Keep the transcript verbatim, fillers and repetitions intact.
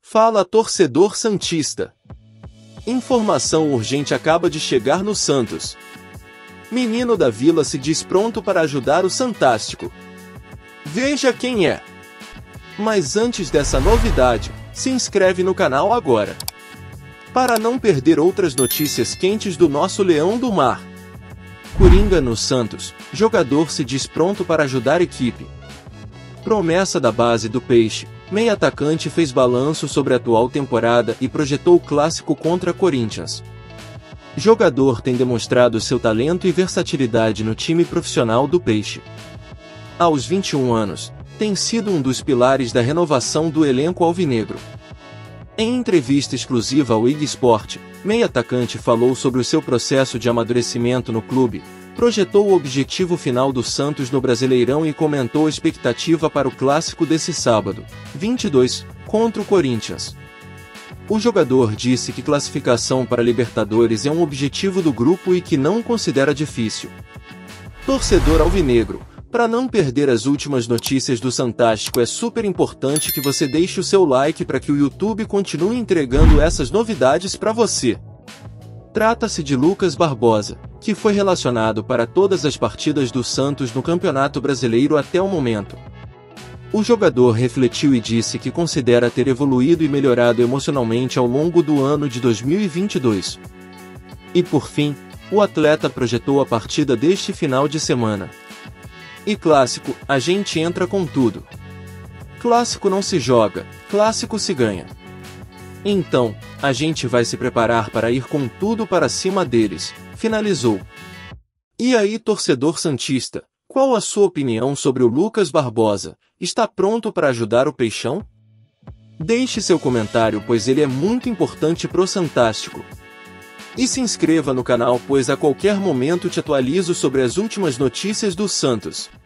Fala, torcedor santista. Informação urgente acaba de chegar no Santos. Menino da Vila se diz pronto para ajudar o Santástico. Veja quem é. Mas antes dessa novidade, se inscreve no canal agora, para não perder outras notícias quentes do nosso Leão do Mar. Coringa no Santos, jogador se diz pronto para ajudar a equipe. Promessa da base do Peixe, meia atacante fez balanço sobre a atual temporada e projetou o clássico contra Corinthians. Jogador tem demonstrado seu talento e versatilidade no time profissional do Peixe. Aos vinte e um anos, tem sido um dos pilares da renovação do elenco alvinegro. Em entrevista exclusiva ao I G Sport, meia atacante falou sobre o seu processo de amadurecimento no clube, projetou o objetivo final do Santos no Brasileirão e comentou a expectativa para o clássico desse sábado, vinte e dois, contra o Corinthians. O jogador disse que classificação para Libertadores é um objetivo do grupo e que não considera difícil. Torcedor alvinegro, para não perder as últimas notícias do Santástico, é super importante que você deixe o seu like para que o YouTube continue entregando essas novidades para você. Trata-se de Lucas Barbosa, que foi relacionado para todas as partidas do Santos no Campeonato Brasileiro até o momento. O jogador refletiu e disse que considera ter evoluído e melhorado emocionalmente ao longo do ano de dois mil e vinte e dois. E por fim, o atleta projetou a partida deste final de semana. E clássico, a gente entra com tudo. Clássico não se joga, clássico se ganha. Então, a gente vai se preparar para ir com tudo para cima deles, finalizou. E aí, torcedor santista, qual a sua opinião sobre o Lucas Barbosa? Está pronto para ajudar o Peixão? Deixe seu comentário, pois ele é muito importante pro Santástico. E se inscreva no canal, pois a qualquer momento te atualizo sobre as últimas notícias do Santos.